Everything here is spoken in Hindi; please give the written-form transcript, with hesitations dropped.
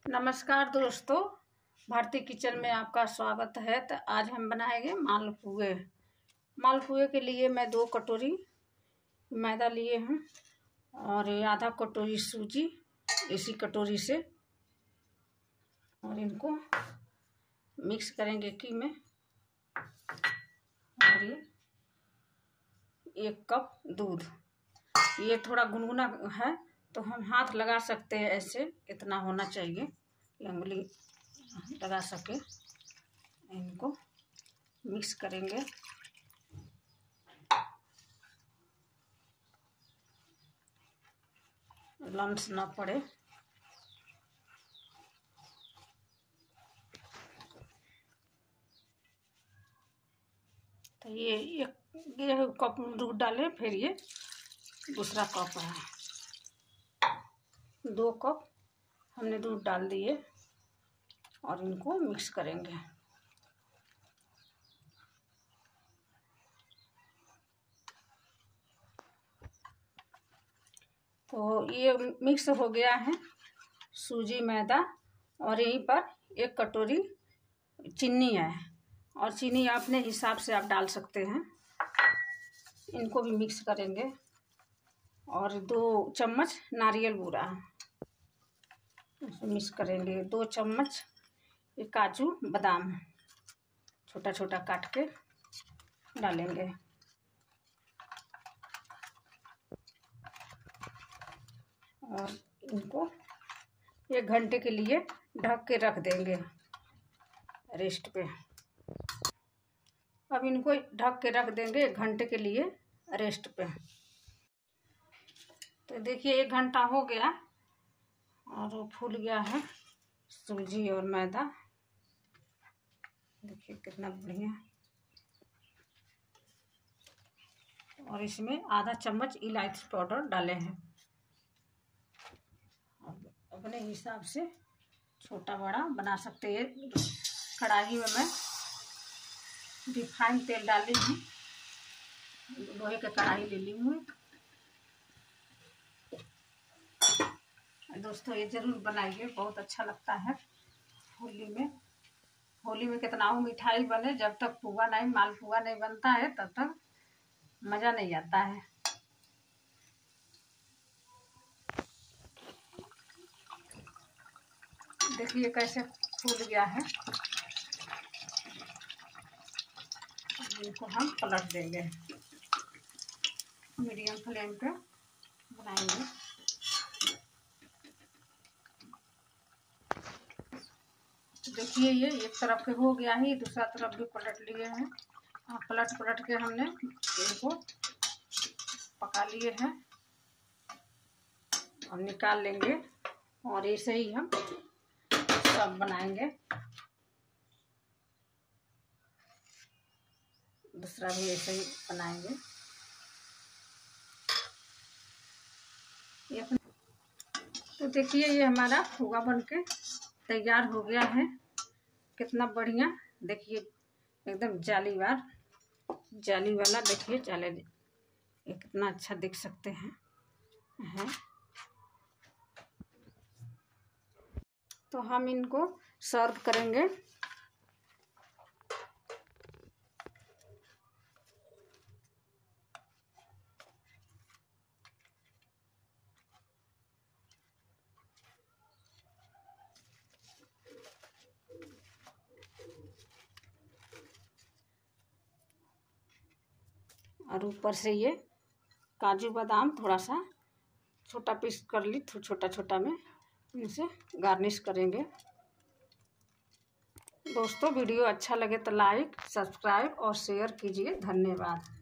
नमस्कार दोस्तों, भारतीय किचन में आपका स्वागत है। तो आज हम बनाएंगे मालपुए। मालपुए के लिए मैं 2 कटोरी मैदा लिए हैं और आधा कटोरी सूजी इसी कटोरी से, और इनको मिक्स करेंगे घी में। और ये 1 कप दूध, ये थोड़ा गुनगुना है तो हम हाथ लगा सकते हैं, ऐसे इतना होना चाहिए, उंगली लगा सके। इनको मिक्स करेंगे। लम्स ना पड़े। तो ये 1 कप दूध डालें, फिर ये दूसरा कप है, 2 कप हमने दूध डाल दिए और इनको मिक्स करेंगे। तो ये मिक्स हो गया है सूजी मैदा, और यहीं पर 1 कटोरी चीनी है, और चीनी अपने हिसाब से आप डाल सकते हैं। इनको भी मिक्स करेंगे। और 2 चम्मच नारियल बूरा मिक्स करेंगे। 2 चम्मच ये काजू बादाम छोटा छोटा काट के डालेंगे। और इनको 1 घंटे के लिए ढक के रख देंगे रेस्ट पे। अब इनको ढक के रख देंगे 1 घंटे के लिए रेस्ट पे। तो देखिए 1 घंटा हो गया और वो फूल गया है सूजी और मैदा। देखिए कितना बढ़िया। और इसमें आधा चम्मच इलायची पाउडर डाले हैं। अपने हिसाब से छोटा बड़ा बना सकते हैं। कढ़ाई में मैं रिफाइंड तेल डाली हूँ, लोहे का कढ़ाई ले ली हूँ। दोस्तों ये जरूर बनाइए, बहुत अच्छा लगता है होली में। होली में कितना हो मिठाई बने, जब तक पुआ नहीं, मालपुआ नहीं बनता है तब तक मज़ा नहीं आता है। देखिए कैसे फूल गया है। इनको हम पलट देंगे, मीडियम फ्लेम पे बनाएंगे। देखिए ये एक तरफ के हो गया है, दूसरा तरफ भी पलट लिए हैं। पलट के हमने इनको पका लिए हैं और निकाल लेंगे। और ऐसे ही हम सब बनाएंगे। दूसरा भी ऐसे ही बनाएंगे। तो देखिए ये हमारा पुआ बनके तैयार हो गया है। कितना बढ़िया, देखिए एकदम जाली वाला। देखिए जाले, ये कितना अच्छा देख सकते हैं है। तो हम इनको सर्व करेंगे। और ऊपर से ये काजू बादाम थोड़ा सा छोटा पीस कर ली, छोटा छोटा में इनसे गार्निश करेंगे। दोस्तों वीडियो अच्छा लगे तो लाइक, सब्सक्राइब और शेयर कीजिए। धन्यवाद।